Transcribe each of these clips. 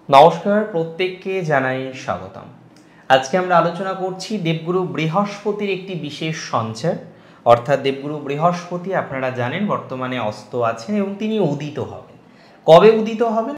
নমস্কার, প্রত্যেককে জানাই স্বাগতম। আজকে আমরা আলোচনা করছি দেবগুরু বৃহস্পতির একটি বিশেষ সঞ্চার, অর্থাৎ দেবগুরু বৃহস্পতি আপনারা জানেন বর্তমানে অস্ত আছেন এবং তিনি উদিত হবেন। কবে উদিত হবেন?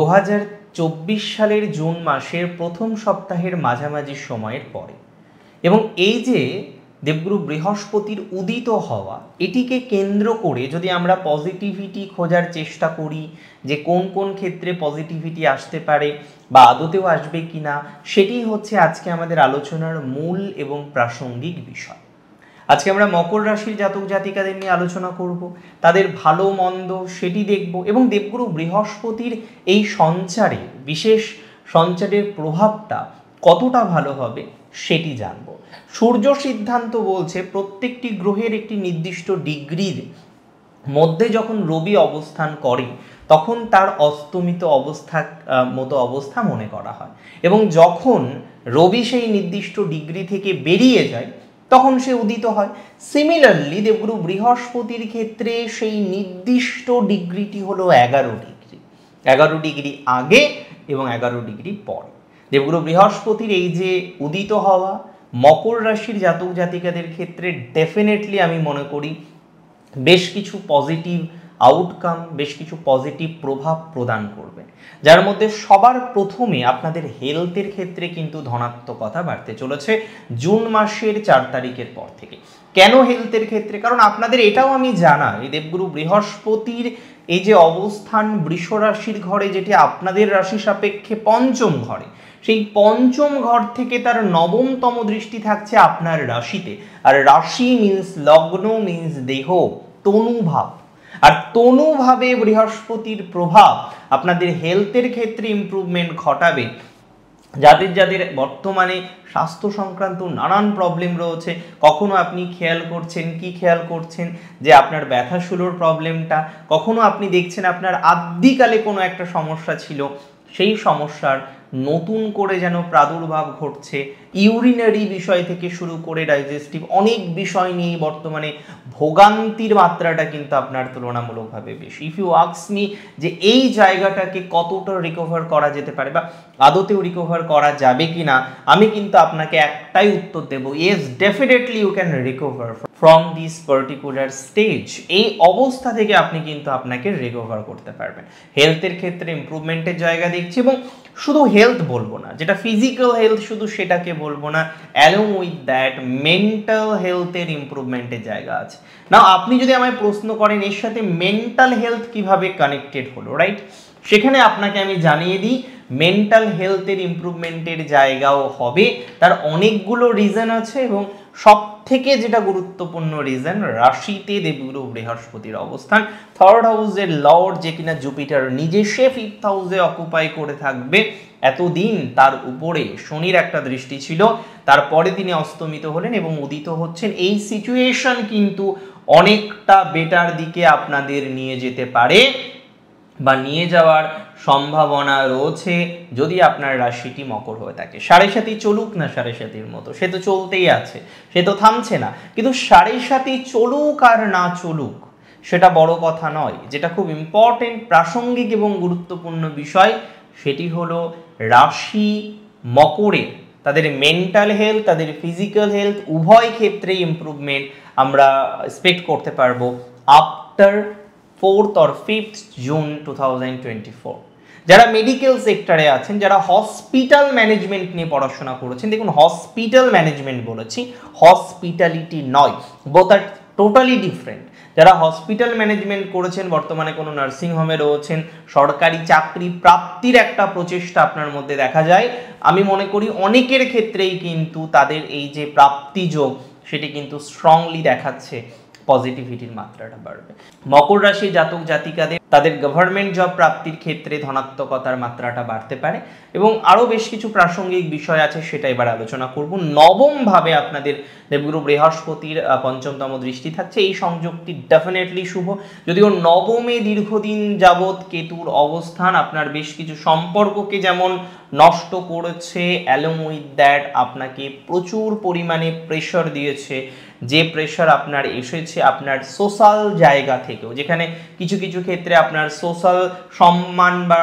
2024 সালের জুন মাসের প্রথম সপ্তাহের মাঝামাঝি সময়ের পরে। এবং এই যে দেবগুরু বৃহস্পতির উদিত হওয়া, এটিকে কেন্দ্র করে যদি আমরা পজিটিভিটি খোঁজার চেষ্টা করি, যে কোন কোন ক্ষেত্রে পজিটিভিটি আসতে পারে বা আদতেও আসবে কিনা, সেটি হচ্ছে আজকে আমাদের আলোচনার মূল এবং প্রাসঙ্গিক বিষয়। আজকে আমরা মকর রাশির জাতক জাতিকাদের নিয়ে আলোচনা করব, তাদের ভালো মন্দ সেটি দেখব এবং দেবগুরু বৃহস্পতির এই সঞ্চারে, বিশেষ সঞ্চারের প্রভাবটা কতটা ভালো হবে সেটি জানব। সূর্য সিদ্ধান্ত বলছে প্রত্যেকটি গ্রহের একটি নির্দিষ্ট ডিগ্রির মধ্যে যখন রবি অবস্থান করে তখন তার অস্তমিত অবস্থা মনে করা হয়, এবং যখন রবি সেই নির্দিষ্ট ডিগ্রি থেকে বেরিয়ে যায় তখন সে উদিত হয়। সিমিলারলি দেবগুরু বৃহস্পতির ক্ষেত্রে সেই নির্দিষ্ট ডিগ্রিটি হলো 11 ডিগ্রি, 11 ডিগ্রি আগে এবং 11 ডিগ্রি পরে। দেবগুরু বৃহস্পতির এই যে উদিত হওয়া মকর রাশির জাতক জাতিকাদের ক্ষেত্রে ডেফিনেটলি আমি মনে করি বেশ কিছু পজিটিভ আউটকাম, বেশ কিছু পজিটিভ প্রভাব প্রদান করবে, যার মধ্যে সবার প্রথমে আপনাদের হেলথের ক্ষেত্রে কিন্তু ধনাত্মকতা বাড়তে চলেছে জুন মাসের 4 তারিখের পর থেকে। কেন হেলথের ক্ষেত্রে? কারণ আপনাদের এটাও আমি জানা, এই দেবগুরু বৃহস্পতির এই যে অবস্থান বৃষ রাশির ঘরে, যেটি আপনাদের রাশি সাপেক্ষে পঞ্চম ঘরে, সেই পঞ্চম ঘর থেকে তার নবমতম দৃষ্টি থাকছে আপনার রাশিতে। আর রাশি মিন্স লগ্ন, মিন্স দেহ, তনুভাব। আর তনুভাবে বৃহস্পতির প্রভাব আপনাদের হেলথের ক্ষেত্রে ইমপ্রুভমেন্ট ঘটাবে। যাদের যাদের বর্তমানে স্বাস্থ্য সংক্রান্ত নানান প্রবলেম রয়েছে, কখনো আপনি খেয়াল করছেন যে আপনার ব্যথাশুলোর প্রবলেমটা, কখনো আপনি দেখছেন আপনার আদ্যিকালে কোনো একটা সমস্যা ছিল, সেই সমস্যার নতুন করে যেন প্রাদুর্ভাব ঘটছে। ইউরিনারি বিষয় থেকে শুরু করে ডাইজেস্টিভ অনেক বিষয় নিয়ে বর্তমানে ভোগান্তির মাত্রাটা কিন্তু আপনার তুলনামূলকভাবে বেশি। ইফ ইউ আস্ক মি যে এই জায়গাটাকে কতটা রিকভার করা যেতে পারে বা আদতেও রিকভার করা যাবে কিনা, আমি কিন্তু আপনাকে একটাই উত্তর দেব, yes definitely you can recover from this particular stage. এই অবস্থা থেকে আপনি কিন্তু আপনাকে রিকভার করতে পারবেন। হেলথের ক্ষেত্রে ইমপ্রুভমেন্টের জায়গা দেখছি, এবং শুধু হেলথ বলবো না, যেটা ফিজিক্যাল হেলথ শুধু সেটাকে বলবো না, অ্যালং উইথ দ্যাট মেন্টাল হেলথের ইমপ্রুভমেন্টের জায়গা আছে। না, আপনি যদি আমায় প্রশ্ন করেন এর সাথে মেন্টাল হেলথ কিভাবে কানেক্টেড হলো, রাইট, সেখানে আপনাকে আমি জানিয়ে দিই মেন্টাল হেলথের ইমপ্রুভমেন্টের জায়গাও হবে। তার অনেকগুলো রিজন আছে, এবং সব থেকে যেটা গুরুত্বপূর্ণ রিজন, রাশিতে দেবগুরু বৃহস্পতির অবস্থান, থার্ড হাউসের লর্ড, যে কিনা জুপিটার নিজে, সে 5th হাউসে অকুপাই করে থাকবে। এতদিন তার উপরে শনির একটা দৃষ্টি ছিল, তারপরে তিনি অস্তমিত হলেন এবং উদিত হচ্ছেন। এই সিচুয়েশন কিন্তু অনেকটা বেটার দিকে আপনাদের নিয়ে যেতে পারে বা নিয়ে যাওয়ার সম্ভাবনা রয়েছে যদি আপনার রাশিটি মকর হয়ে থাকে। সাড়ে সাথী চলুক না সাড়ে সাথীর মতো, সে তো চলতেই আছে, সে তো থামছে না, কিন্তু সাড়ে সাথী চলুক আর না চলুক সেটা বড় কথা নয়। যেটা খুব ইম্পর্টেন্ট, প্রাসঙ্গিক এবং গুরুত্বপূর্ণ বিষয়, সেটি হলো রাশি মকরের তাদের মেন্টাল হেলথ, তাদের ফিজিক্যাল হেলথ উভয় ক্ষেত্রে ইমপ্রুভমেন্ট আমরা এক্সপেক্ট করতে পারবো after 4th or 5th June 2024। যারা মেডিকেল সেক্টরে আছেন, যারা হসপিটাল ম্যানেজমেন্ট নিয়ে পড়াশোনা করেছেন, দেখুন হসপিটাল ম্যানেজমেন্ট বলেছি, হসপিটালিটি নয়, বোথ আর টোটালি ডিফারেন্ট। যারা হসপিটাল ম্যানেজমেন্ট করেছেন, বর্তমানে কোনো নার্সিং হোমে রয়েছেন, সরকারি চাকরি প্রাপ্তির একটা প্রচেষ্টা আপনার মধ্যে দেখা যায়, আমি মনে করি অনেকের ক্ষেত্রেই কিন্তু তাদের এই যে প্রাপ্তিযোগ সেটি কিন্তু স্ট্রংলি দেখাচ্ছে, পজিটিভিটির মাত্রাটা বাড়বে। মকর রাশি জাতক জাতিকাদের তাদের গভর্নমেন্ট জব প্রাপ্তির ক্ষেত্রে ধনাত্মকতার মাত্রাটা বাড়তে পারে, এবং আরও বেশ কিছু প্রাসঙ্গিক বিষয় আছে, সেটা এবার আলোচনা করব। নবম ভাবে আপনাদের দেবগুরু বৃহস্পতির পঞ্চমতম দৃষ্টি থাকছে, এই সংযোগটি ডেফিনেটলি শুভ। যদিও নবমে দীর্ঘদিন যাবৎ কেতুর অবস্থান আপনার বেশ কিছু সম্পর্ককে যেমন নষ্ট করেছে, অ্যালং উইথ দ্যাট আপনাকে প্রচুর পরিমাণে প্রেশার দিয়েছে, যে প্রেশার আপনার এসেছে আপনার সোশ্যাল জায়গা থেকেও, যেখানে কিছু কিছু ক্ষেত্রে আপনার সোশ্যাল সম্মান বা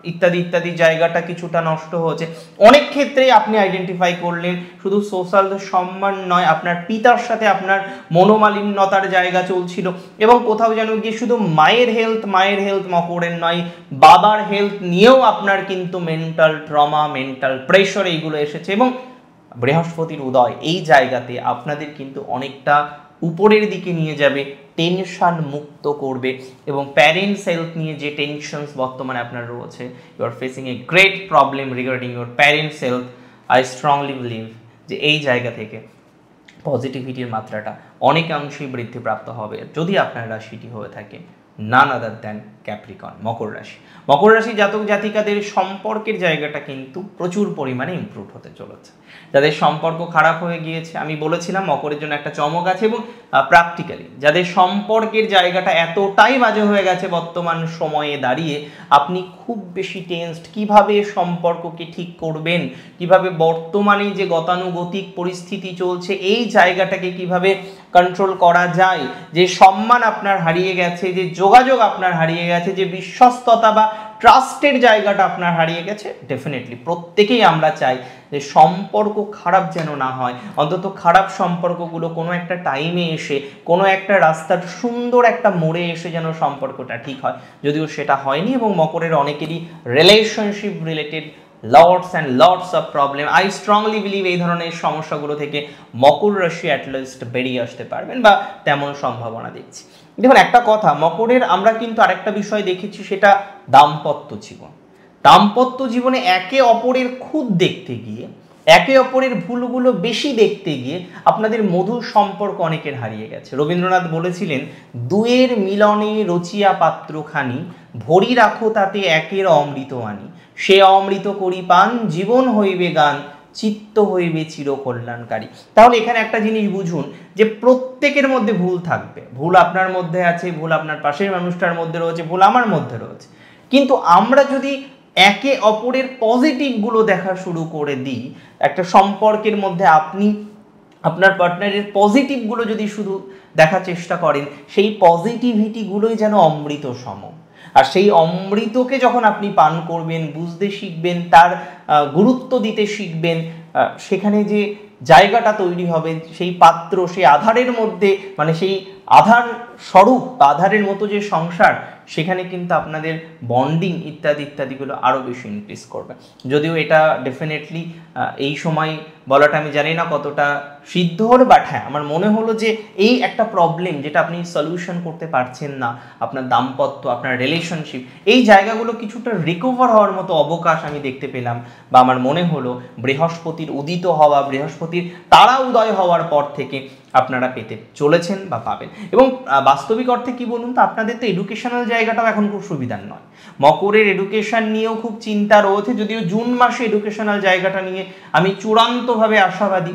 ইত্যাদি ইত্যাদি জায়গাটা কিছুটা নষ্ট হয়েছে। অনেক ক্ষেত্রেই আপনি আইডেন্টিফাই করলেন শুধু সোশ্যাল সম্মান নয়, আপনার পিতার সাথে আপনার মনোমালিন্যতার জায়গা চলছিল, এবং কোথাও যেন গিয়ে শুধু মায়ের হেলথ মকরের নয়, বাবার হেলথ নিয়েও আপনার কিন্তু মেন্টাল ট্রমা, মেন্টাল প্রেশার এইগুলো এসেছে। এবং বৃহস্পতির উদয় এই জায়গাতে আপনাদের কিন্তু অনেকটা উপরের দিকে নিয়ে যাবে, টেনশন মুক্ত করবে, এবং প্যারেন্টস হেলথ নিয়ে যে টেনশনস বর্তমানে আপনার রয়েছে, you are facing a great problem regarding your parents health. I strongly believe যে এই জায়গা থেকে পজিটিভিটির মাত্রাটা অনেকাংশেই বৃদ্ধিপ্রাপ্ত হবে যদি আপনার রাশিটি হয়ে থাকে নান আদার দ্যান ক্যাপ্রিকন, মকর রাশি। মকর রাশি জাতক জাতিকাদের সম্পর্কের জায়গাটা কিন্তু প্রচুর পরিমাণে ইমপ্রুভ হতে চলেছে। যাদের সম্পর্ক খারাপ হয়ে গিয়েছে, আমি বলেছিলাম মকরের জন্য একটা চমক আছে, এবং প্র্যাকটিক্যালি যাদের সম্পর্কের জায়গাটা এতটাই বাজে হয়ে গেছে বর্তমান সময়ে দাঁড়িয়ে, আপনি খুব বেশি টেনসড কিভাবে সম্পর্ককে ঠিক করবেন, কিভাবে বর্তমানে যে গতানুগতিক পরিস্থিতি চলছে এই জায়গাটাকে কিভাবে কন্ট্রোল করা যায়, যে সম্মান আপনার হারিয়ে গেছে, যে যোগাযোগ আপনার হারিয়ে গেছে, যে বিশ্বস্ততা বা ট্রাস্টের জায়গাটা আপনার হারিয়ে গেছে। ডেফিনেটলি প্রত্যেকেই আমরা চাই যে সম্পর্ক খারাপ যেন না হয়, অন্তত খারাপ সম্পর্কগুলো কোনো একটা টাইমে এসে, কোনো একটা রাস্তার সুন্দর একটা মোড়ে এসে যেন সম্পর্কটা ঠিক হয়, যদিও সেটা হয়নি। এবং মকরের অনেকেরই relationship related lots and lots of problem. I strongly believe এই ধরনের সমস্যাগুলো থেকে মকর রাশি অ্যাটলিস্ট বেরিয়ে আসতে পারবেন, বা তেমন সম্ভাবনা দেখছি। দেখুন একটা কথা, মকরের আমরা কিন্তু আরেকটা বিষয় দেখেছি, সেটা দাম্পত্য জীবন। দাম্পত্য জীবনে একে অপরের খুদ দেখতে গিয়ে, একে অপরের ভুলগুলো বেশি দেখতে গিয়ে আপনাদের মধুর সম্পর্ক অনেকের হারিয়ে গেছে। রবীন্দ্রনাথ বলেছিলেন, দুয়ের মিলনে রচিয়া পাত্রখানি, ভরি রাখো তাতে একের অমৃত আনি, সে অমৃত করি পান, জীবন হইবে গান, চিত্ত হইবে চির কল্যাণকারী। তাহলে এখানে একটা জিনিস বুঝুন, যে প্রত্যেকের মধ্যে ভুল থাকবে। ভুল আপনার মধ্যে আছে, ভুল আপনার পাশের মানুষটার মধ্যে রয়েছে, ভুল আমার মধ্যে রয়েছে, কিন্তু আমরা যদি একে অপরের পজিটিভগুলো দেখা শুরু করে দিই, একটা সম্পর্কের মধ্যে আপনি আপনার পার্টনারের পজিটিভগুলো যদি শুধু দেখার চেষ্টা করেন, সেই পজিটিভিটিগুলোই যেন অমৃত সম। আর সেই অমৃতকে যখন আপনি পান করবেন, বুঝতে শিখবেন, তার গুরুত্ব দিতে শিখবেন, সেখানে যে জায়গাটা তৈরি হবে, সেই পাত্র, সেই আধারের মধ্যে, মানে সেই আধার স্বরূপ বা আধারের মতো যে সংসার, সেখানে কিন্তু আপনাদের বন্ডিং ইত্যাদি ইত্যাদিগুলো আরও বেশি ইনক্রিজ করবে। যদিও এটা ডেফিনেটলি এই সময় বলাটা আমি জানি না কতটা সিদ্ধ হলে, বাট হ্যাঁ আমার মনে হলো যে এই একটা প্রবলেম যেটা আপনি সলিউশন করতে পারছেন না, আপনার দাম্পত্য, আপনার রিলেশনশিপ, এই জায়গাগুলো কিছুটা রিকভার হওয়ার মতো অবকাশ আমি দেখতে পেলাম, বা আমার মনে হলো বৃহস্পতির উদিত হওয়া, বৃহস্পতির তারা উদয় হওয়ার পর থেকে আপনারা পেতে চলেছেন বা পাবেন। এবং বাস্তবিক অর্থে কি বলুন তো, আপনাদের তো এডুকেশনাল জায়গাটাও এখন খুব সুবিধার নয়। মকরের এডুকেশন নিয়েও খুব চিন্তা রয়েছে, যদিও জুন মাসে এডুকেশনাল জায়গাটা নিয়ে আমি চূড়ান্তভাবে আশাবাদী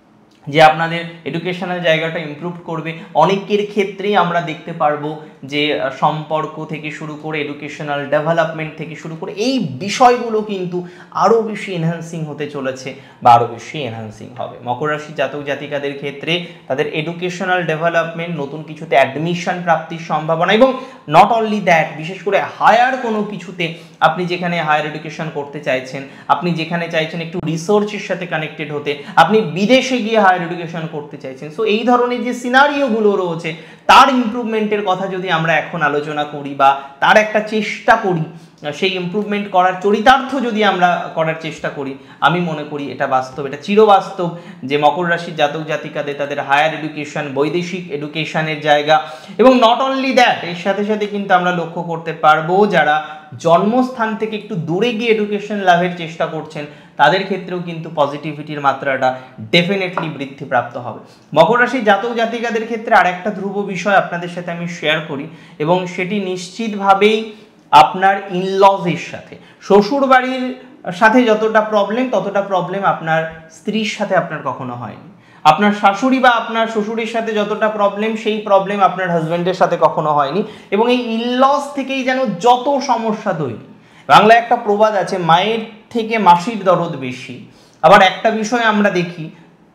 যে আপনাদের এডুকেশনাল জায়গাটা ইমপ্রুভ করবে। অনেকের ক্ষেত্রেই আমরা দেখতে পারবো যে সম্পর্ক থেকে শুরু করে এডুকেশনাল ডেভেলপমেন্ট থেকে শুরু করে এই বিষয়গুলো কিন্তু আরও বেশি এনহ্যান্সিং হতে চলেছে, বা আরও বেশি এনহ্যান্সিং হবে। মকর রাশি জাতক জাতিকাদের ক্ষেত্রে তাদের এডুকেশনাল ডেভেলপমেন্ট, নতুন কিছুতে অ্যাডমিশন প্রাপ্তির সম্ভাবনা, এবং নট অনলি দ্যাট, বিশেষ করে হায়ার কোনো কিছুতে আপনি যেখানে হায়ার এডুকেশন করতে চাইছেন, আপনি যেখানে চাইছেন একটু রিসার্চের সাথে কানেক্টেড হতে, আপনি বিদেশে গিয়ে হায়ার এডুকেশন করতে চাইছেন, সো এই ধরনের যে সিনারিওগুলো রয়েছে তার ইমপ্রুভমেন্টের কথা যদি আমরা এখন আলোচনা করি, বা তার একটা চেষ্টা করি, সেই ইমপ্রুভমেন্ট করার চরিতার্থ যদি আমরা করার চেষ্টা করি, আমি মনে করি এটা বাস্তব, এটা চিরবাস্তব যে মকর রাশির জাতক জাতিকাদের তাদের হায়ার এডুকেশন, বৈদেশিক এডুকেশনের জায়গা, এবং নট অনলি দ্যাট, এর সাথে সাথে কিন্তু আমরা লক্ষ্য করতে পারবো যারা জন্মস্থান থেকে একটু দূরে গিয়ে এডুকেশন লাভের চেষ্টা করছেন, তাদের ক্ষেত্রেও কিন্তু পজিটিভিটির মাত্রাটা ডেফিনেটলি বৃদ্ধিপ্রাপ্ত হবে। মকর রাশির জাতক জাতিকাদের ক্ষেত্রে আরেকটা ধ্রুব বিষয় আপনাদের সাথে আমি শেয়ার করি, এবং সেটি নিশ্চিতভাবেই আপনার ইনলজের সাথে, শ্বশুর বাড়ির সাথে যতটা প্রবলেম, ততটা প্রবলেম আপনার স্ত্রীর সাথে আপনার কখনো হয়নি। আপনার শাশুড়ি বা আপনার শ্বশুরের সাথে যতটা প্রবলেম, সেই প্রবলেম আপনার হাজব্যান্ডের সাথে কখনো হয়নি, এবং এই ইনলজ থেকেই যেন যত সমস্যা তৈরি। বাংলায় একটা প্রবাদ আছে, মায়ের থেকে মাসির দরদ বেশি। আবার একটা বিষয় আমরা দেখি,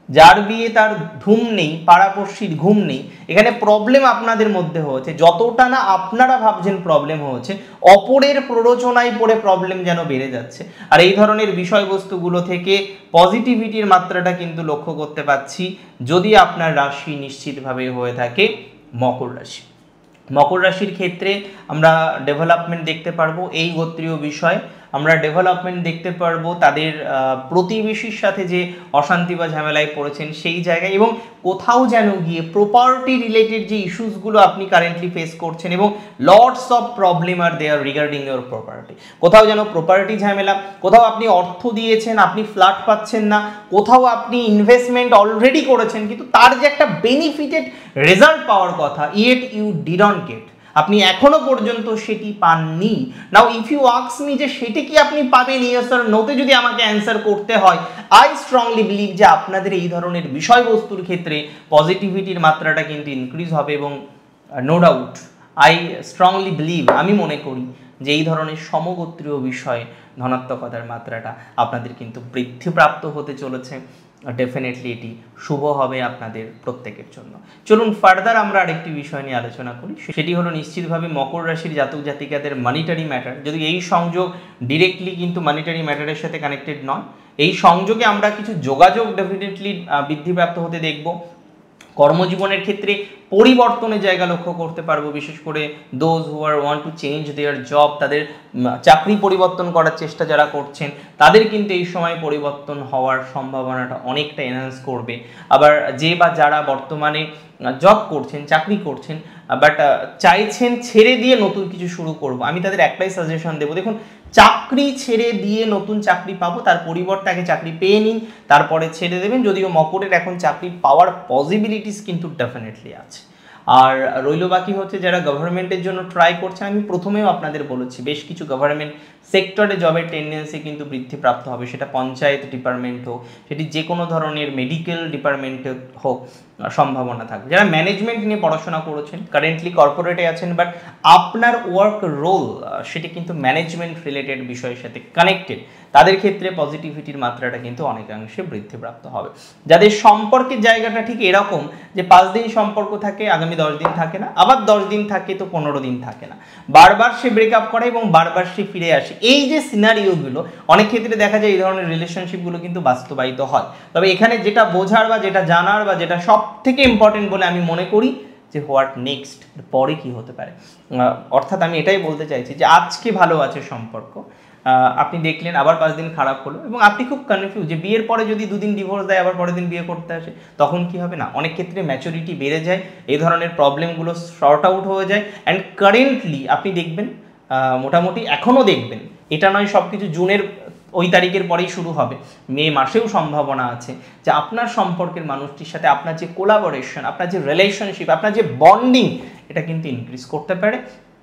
যার বিয়ে তার ধুম নেই, পাড়াপড়শির ঘুম নেই, এখানে প্রবলেম আপনাদের মধ্যে হয়েছে। যতটা না আপনারা ভাবছেন প্রবলেম হয়েছে, অপরের প্ররোচনায় পড়ে প্রবলেম যেন বেড়ে যাচ্ছে। আর এই ধরনের বিষয়বস্তুগুলো থেকে পজিটিভিটির মাত্রাটা কিন্তু লক্ষ্য করতে পাচ্ছি যদি আপনার রাশি নিশ্চিতভাবে হয়ে থাকে মকর রাশি। মকর রাশির ক্ষেত্রে আমরা ডেভেলপমেন্ট দেখতে পারবো এই গোত্রীয় বিষয়, আমরা ডেভেলপমেন্ট দেখতে পারবো তাদের প্রতিবেশীর সাথে যে অশান্তি বা ঝামেলায় পড়েছেন সেই জায়গায়, এবং কোথাও যেন গিয়ে প্রপার্টি রিলেটেড যে ইস্যুসগুলো আপনি কারেন্টলি ফেস করছেন এবং lots of problem are there regarding your property, কোথাও যেন প্রপার্টি ঝামেলা, কোথাও আপনি অর্থ দিয়েছেন আপনি ফ্ল্যাট পাচ্ছেন না, কোথাও আপনি ইনভেস্টমেন্ট অলরেডি করেছেন কিন্তু তার যে একটা বেনিফিটেড রেজাল্ট পাওয়ার কথা, ইয়েট ইউ ডিডন্ট গেট, আপনি এখনো পর্যন্ত সেটি পাননি। Now if you ask me যে সেটি কি আপনি পাবেন, ইয়েস অর নোতে যদি আমাকে অ্যান্সার করতে হয়, আই স্ট্রংলি বিলিভ যে আপনাদের এই ধরনের বিষয়বস্তুর ক্ষেত্রে পজিটিভিটির মাত্রাটা কিন্তু ইনক্রিজ হবে, এবং no doubt I strongly believe, আমি মনে করি যে এই ধরনের সমগোত্রীয় বিষয়ে ধনাত্মকতার মাত্রাটা আপনাদের কিন্তু বৃদ্ধিপ্রাপ্ত হতে চলেছে। ডেফিনেটলি এটি শুভ হবে আপনাদের প্রত্যেকের জন্য। চলুন ফার্দার আমরা আরেকটি বিষয় নিয়ে আলোচনা করি, সেটি হলো নিশ্চিতভাবে মকর রাশির জাতক জাতিকাদের মানিটারি ম্যাটার। যদি এই সংযোগ ডিরেক্টলি কিন্তু মানিটারি ম্যাটারের সাথে কানেক্টেড নয়, এই সংযোগে আমরা কিছু যোগাযোগ ডেফিনেটলি বৃদ্ধিপ্রাপ্ত হতে দেখব। কর্মজীবনের ক্ষেত্রে পরিবর্তনের জায়গা লক্ষ্য করতে পারবো, বিশেষ করে those who are want to change their job, তাদের চাকরি পরিবর্তন করার চেষ্টা যারা করছেন তাদের কিন্তু এই সময় পরিবর্তন হওয়ার সম্ভাবনাটা অনেকটা এনহ্যান্স করবে। আবার যে বা যারা বর্তমানে জব করছেন, চাকরি করছেন, বাট চাইছেন ছেড়ে দিয়ে নতুন কিছু শুরু করব, আমি তাদের একটাই সাজেশন দেবো, দেখুন চাকরি ছেড়ে দিয়ে নতুন চাকরি পাবো তার পরিবর্তে আগে চাকরি পেয়ে নিন, তারপরে ছেড়ে দেবেন। যদিও মকরের এখন চাকরি পাওয়ার পসিবিলিটিস কিন্তু ডেফিনেটলি আছে। আর রইল বাকি হচ্ছে যারা গভর্নমেন্টের জন্য ট্রাই করছে, আমি প্রথমেও আপনাদের বলেছি বেশ কিছু গভর্নমেন্ট সেক্টরে জবের টেন্ডেন্সি কিন্তু বৃদ্ধিপ্রাপ্ত হবে, সেটা পঞ্চায়েত ডিপার্টমেন্ট হোক, সেটি যে কোনো ধরনের মেডিকেল ডিপার্টমেন্টে হোক, সম্ভাবনা থাকবে। যারা ম্যানেজমেন্ট নিয়ে পড়াশোনা করেছেন, কারেন্টলি কর্পোরেটে আছেন, বাট আপনার ওয়ার্ক রোল সেটি কিন্তু ম্যানেজমেন্ট রিলেটেড বিষয়ের সাথে কানেক্টেড, তাদের ক্ষেত্রে পজিটিভিটির মাত্রাটা কিন্তু অনেকাংশে বৃদ্ধিপ্রাপ্ত হবে। যাদের সম্পর্কের জায়গাটা ঠিক এরকম যে 5 দিন সম্পর্ক থাকে, আগামী 10 দিন থাকে না, আবার 10 দিন থাকে তো 15 দিন থাকে না, বারবার সে ব্রেকআপ করে এবং বারবার সে ফিরে আসে, এই যে সিনারিওগুলো অনেক ক্ষেত্রে দেখা যায় এই ধরনের রিলেশনশিপগুলো কিন্তু বাস্তবায়িত হয়। তবে এখানে যেটা বোঝার বা যেটা জানার বা যেটা সব থেকে ইম্পর্টেন্ট বলে আমি মনে করি যে হোয়াট নেক্সট, পরে কি হতে পারে। অর্থাৎ আমি এটাই বলতে চাইছি যে আজকে ভালো আছে সম্পর্ক, আপনি দেখলেন আবার 5 দিন খারাপ হলো এবং আপনি খুব কনফিউজ যে বিয়ের পরে যদি 2 দিন ডিভোর্স দেয় আবার পরের দিন বিয়ে করতে আসে তখন কি হবে। না, অনেক ক্ষেত্রে ম্যাচুরিটি বেড়ে যায়, এই ধরনের প্রবলেমগুলো শর্ট আউট হয়ে যায়। অ্যান্ড কারেন্টলি আপনি দেখবেন মোটামুটি এখনও দেখবেন, এটা নয় সব কিছু জুনের ওই তারিখের পরেই শুরু হবে, মে মাসেও সম্ভাবনা আছে যে আপনার সম্পর্কের মানুষটির সাথে আপনার যে কোলাবোরেশন, আপনার যে রিলেশনশিপ, আপনার যে বন্ডিং, এটা কিন্তু ইনক্রিজ করতে পারে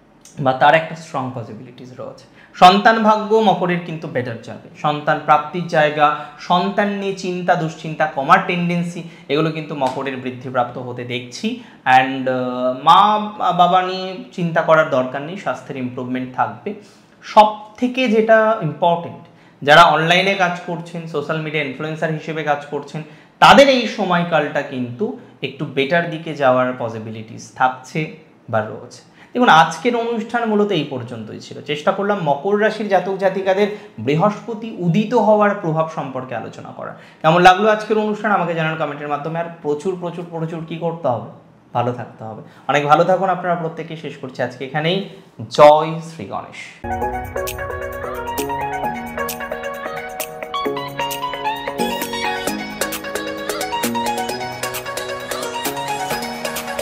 বা তার একটা স্ট্রং পসিবিলিটিস রয়েছে। সন্তান ভাগ্য মকরের কিন্তু বেটার যাবে, সন্তান প্রাপ্তির জায়গা, সন্তান নিয়ে চিন্তা দুশ্চিন্তা কমার টেন্ডেন্সি, এগুলো কিন্তু মকরের বৃদ্ধিপ্রাপ্ত হতে দেখছি। অ্যান্ড মা বাবা নিয়ে চিন্তা করার দরকার নেই, স্বাস্থ্যের ইমপ্রুভমেন্ট থাকবে। সব থেকে যেটা ইম্পর্টেন্ট, যারা অনলাইনে কাজ করছেন, সোশ্যাল মিডিয়া ইনফ্লুয়েন্সার হিসেবে কাজ করছেন, তাদের এই সময়কালটা কিন্তু একটু বেটার দিকে যাওয়ার পসিবিলিটিস থাকছে বা রয়েছে। দেখুন আজকের অনুষ্ঠান মূলত এই পর্যন্তই ছিল, চেষ্টা করলাম মকর রাশির জাতক জাতিকাদের বৃহস্পতি উদিত হওয়ার প্রভাব সম্পর্কে আলোচনা করা। কেমন লাগলো আজকের অনুষ্ঠান আমাকে জানান কমেন্টের মাধ্যমে। আর প্রচুর প্রচুর প্রচুর কি করতে হবে, ভালো থাকতে হবে। অনেক ভালো থাকুন আপনারা প্রত্যেকে। শেষ করছি আজকে এখানেই। জয় শ্রী গণেশ।